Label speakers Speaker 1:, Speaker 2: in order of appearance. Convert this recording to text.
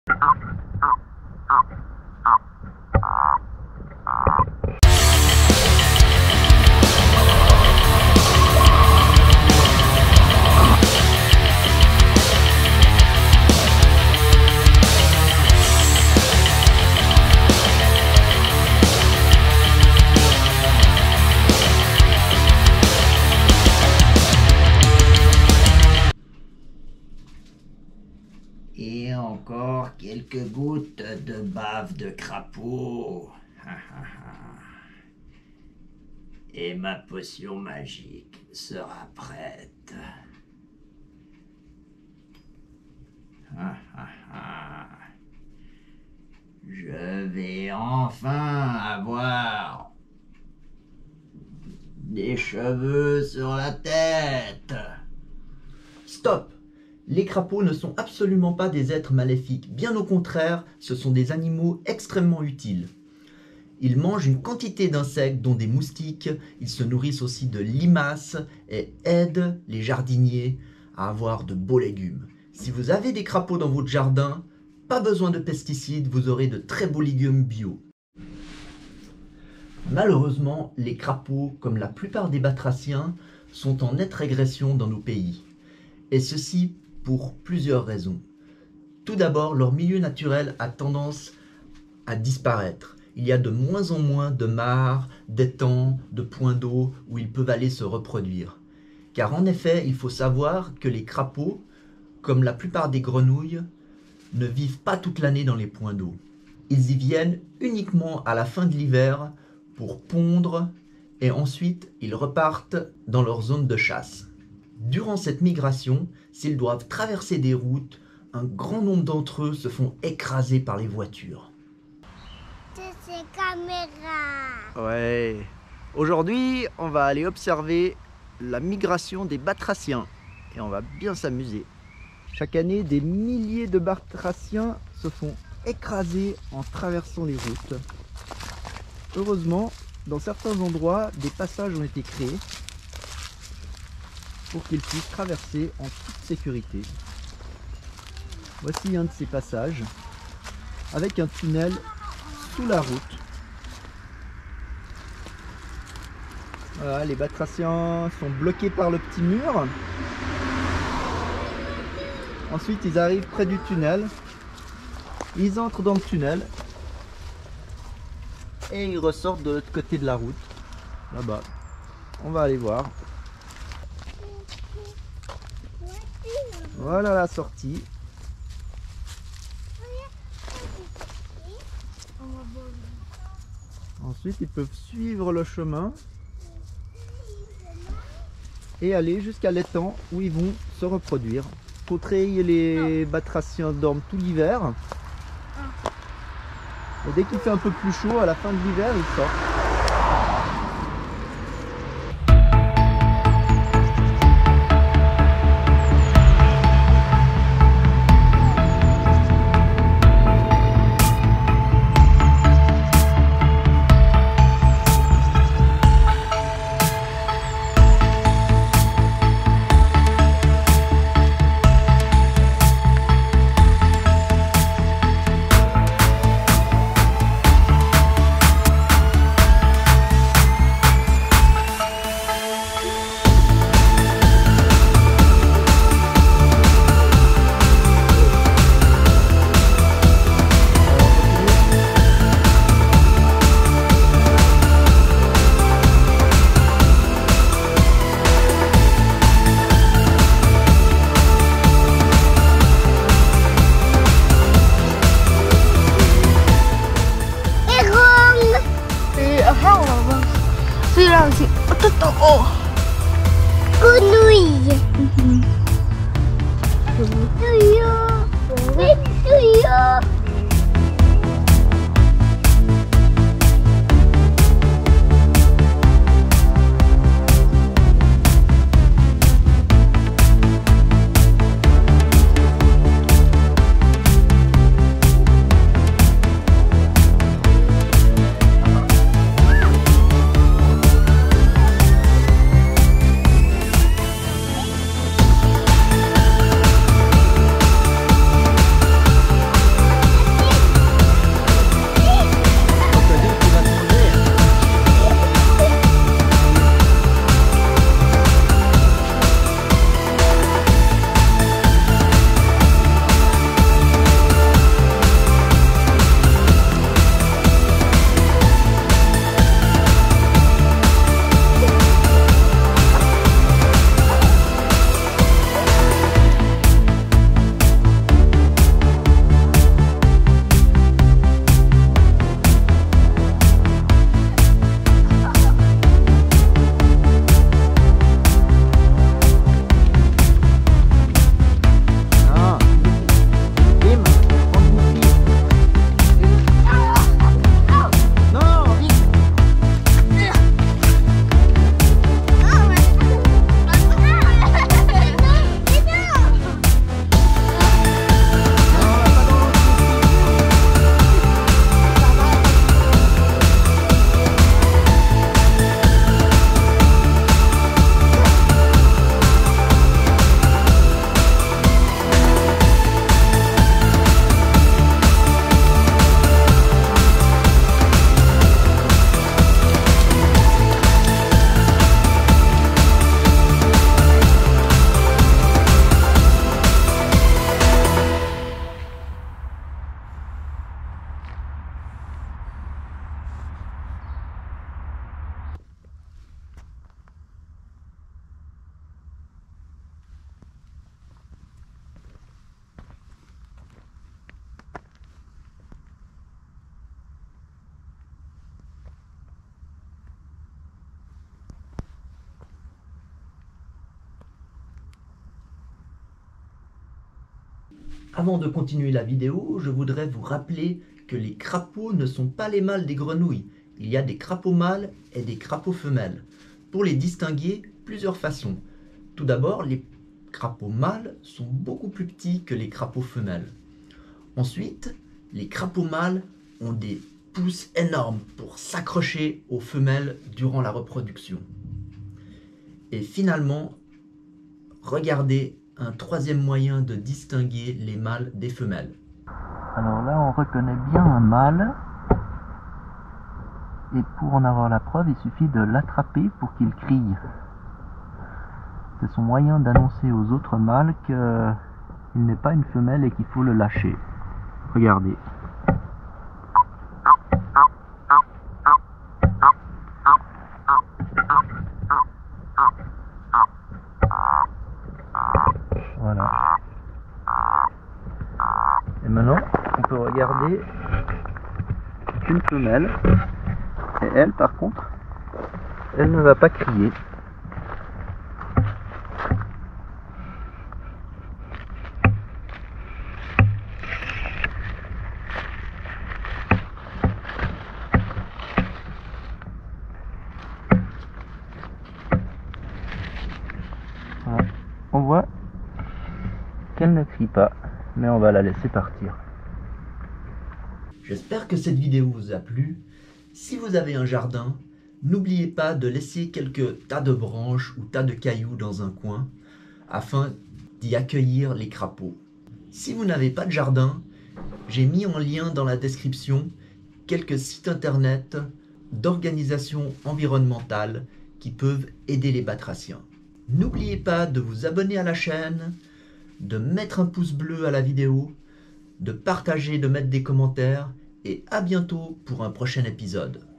Speaker 1: Et encore quelques gouttes de bave de crapaud. Et ma potion magique sera prête. Je vais enfin avoir des cheveux sur la tête.
Speaker 2: Stop! Les crapauds ne sont absolument pas des êtres maléfiques. Bien au contraire, ce sont des animaux extrêmement utiles. Ils mangent une quantité d'insectes, dont des moustiques. Ils se nourrissent aussi de limaces et aident les jardiniers à avoir de beaux légumes. Si vous avez des crapauds dans votre jardin, pas besoin de pesticides, vous aurez de très beaux légumes bio. Malheureusement, les crapauds, comme la plupart des batraciens, sont en nette régression dans nos pays. Et ceci pour plusieurs raisons. Tout d'abord, leur milieu naturel a tendance à disparaître. Il y a de moins en moins de mares, d'étangs, de points d'eau où ils peuvent aller se reproduire. Car en effet, il faut savoir que les crapauds, comme la plupart des grenouilles, ne vivent pas toute l'année dans les points d'eau. Ils y viennent uniquement à la fin de l'hiver pour pondre et ensuite ils repartent dans leur zone de chasse. Durant cette migration, s'ils doivent traverser des routes, un grand nombre d'entre eux se font écraser par les voitures.
Speaker 3: C'est caméra.
Speaker 2: Ouais. Aujourd'hui, on va aller observer la migration des batraciens et on va bien s'amuser. Chaque année, des milliers de batraciens se font écraser en traversant les routes. Heureusement, dans certains endroits, des passages ont été créés pour qu'ils puissent traverser en toute sécurité. Voici un de ces passages avec un tunnel sous la route. Voilà, les batraciens sont bloqués par le petit mur. Ensuite, ils arrivent près du tunnel. Ils entrent dans le tunnel et ils ressortent de l'autre côté de la route. Là-bas. On va aller voir. Voilà la sortie. Ensuite, ils peuvent suivre le chemin et aller jusqu'à l'étang où ils vont se reproduire. Côté, les batraciens dorment tout l'hiver. Et dès qu'il fait un peu plus chaud, à la fin de l'hiver, ils sortent.
Speaker 3: Grenouille.
Speaker 2: Avant de continuer la vidéo, je voudrais vous rappeler que les crapauds ne sont pas les mâles des grenouilles. Il y a des crapauds mâles et des crapauds femelles. Pour les distinguer, plusieurs façons. Tout d'abord, les crapauds mâles sont beaucoup plus petits que les crapauds femelles. Ensuite, les crapauds mâles ont des pouces énormes pour s'accrocher aux femelles durant la reproduction. Et finalement, regardez un troisième moyen de distinguer les mâles des femelles.
Speaker 4: Alors là, on reconnaît bien un mâle. Et pour en avoir la preuve, il suffit de l'attraper pour qu'il crie. C'est son moyen d'annoncer aux autres mâles qu'il n'est pas une femelle et qu'il faut le lâcher. Regardez. Voilà. Et maintenant, on peut regarder une femelle. Et elle, par contre, elle ne va pas crier. Voilà. On voit qu'elle ne crie pas, mais on va la laisser partir.
Speaker 2: J'espère que cette vidéo vous a plu. Si vous avez un jardin, n'oubliez pas de laisser quelques tas de branches ou tas de cailloux dans un coin afin d'y accueillir les crapauds. Si vous n'avez pas de jardin, j'ai mis en lien dans la description quelques sites internet d'organisations environnementales qui peuvent aider les batraciens. N'oubliez pas de vous abonner à la chaîne, de mettre un pouce bleu à la vidéo, de partager, de mettre des commentaires, et à bientôt pour un prochain épisode.